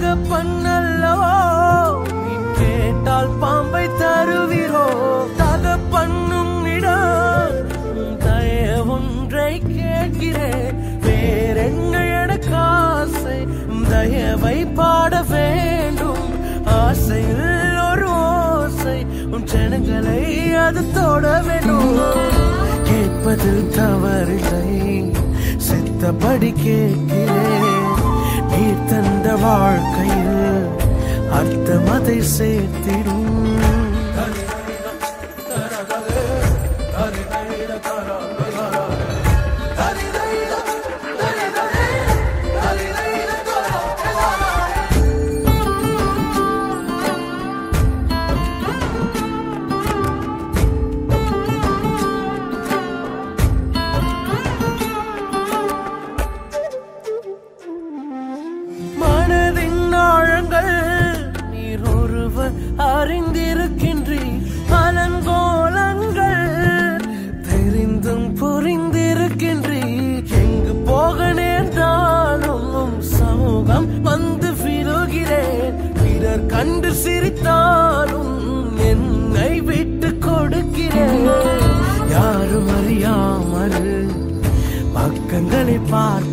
தகப்பன்னல்லவோ நீ கேட்டால் பாம்பை தருவீரோ தகப்பன்னும் இடம் தயவொன்றை கேட்கிறேன் வேறென்ன எனக்கு ஆசை தயவை பாட வேண்டும் ஆசையில் ஒரு ஓசை உன் ஜனங்களை அது தொட வேண்டும் கேட்பதில் தவறில்லை சித்தப்படி கேட்கிறேன் நீ தந்த வாழ்க்கையில் அர்த்தம் அதை சேர்த்திடும் நீர் ஒருவர் அறிந்திருக்கின்றீர் அலங்கோலங்கள் தெரிந்தும் புரிந்திருக்கின்றீர் எங்கு போக நேர்ந்தாலும் சமூகம் வந்து விழுகிறேன் பிறர் கண்டு சிரித்தாலும் என்னை விட்டு கொடுக்கிறேன் யாரும் அறியாமல் பக்கங்களை பார்க்க